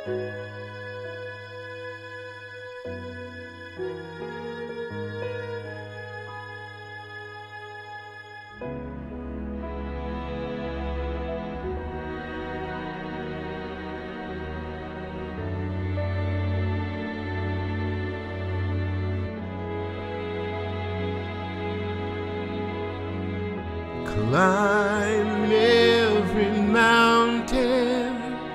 Climb every mountain,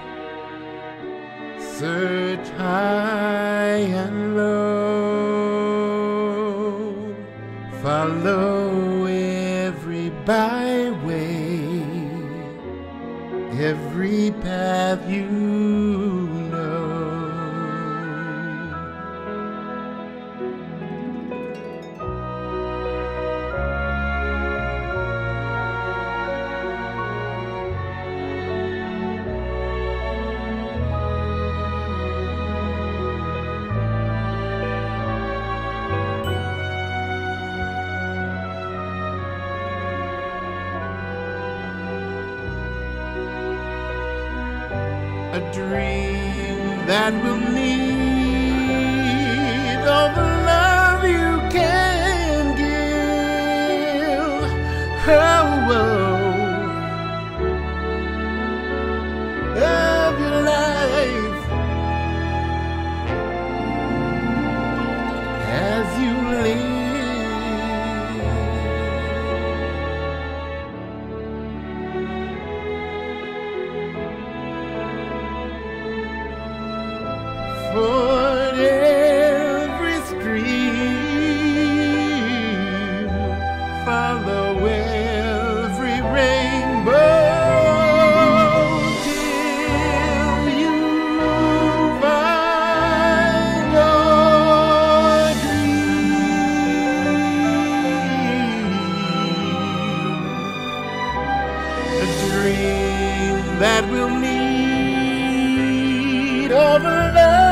search high and low, follow every byway, every path you know. A dream that will need all the love you can give. Oh, of your life as you live. For every stream, follow every rainbow till you find your dream. A dream that will need all the love